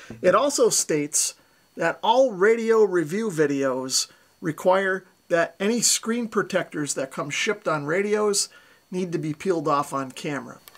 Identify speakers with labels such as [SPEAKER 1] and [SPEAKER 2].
[SPEAKER 1] It also states that all radio review videos require that any screen protectors that come shipped on radios need to be peeled off on camera.